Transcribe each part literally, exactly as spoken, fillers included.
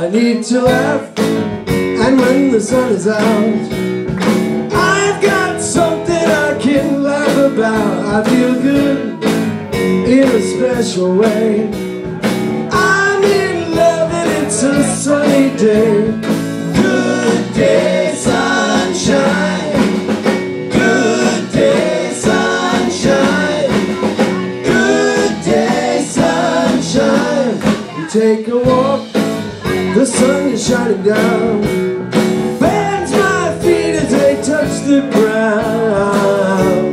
need to laugh, and when the sun is out, I've got something I can laugh about. I feel good in a special way. I'm in love and it's a sunny day. Good day, sunshine. Good day, sunshine. Good day, sunshine. You take a walk, the sun is shining down, bends my feet as they touch the ground.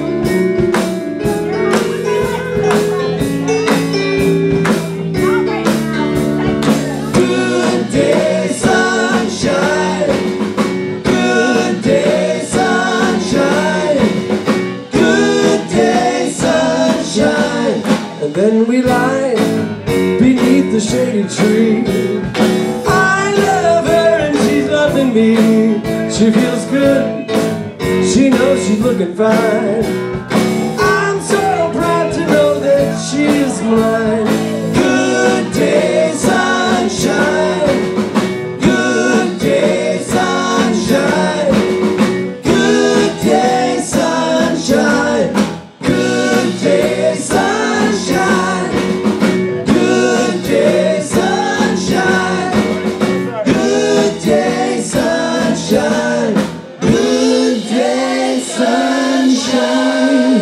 Good day, sunshine. Good day, sunshine. Good day, sunshine. And then we lie beneath the shady tree. I love her and she's loving me. She feels good, she knows she's looking fine. I'm so proud to know that she is mine. Good day, sunshine. Good day, sunshine. Good day, sunshine. Good day, sunshine. Good day, sunshine. Good day, sunshine. Good day, sunshine.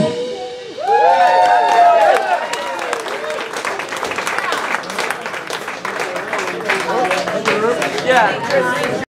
Yeah.